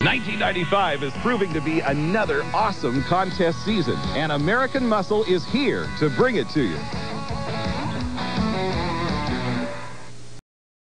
1995 is proving to be another awesome contest season, and American Muscle is here to bring it to you.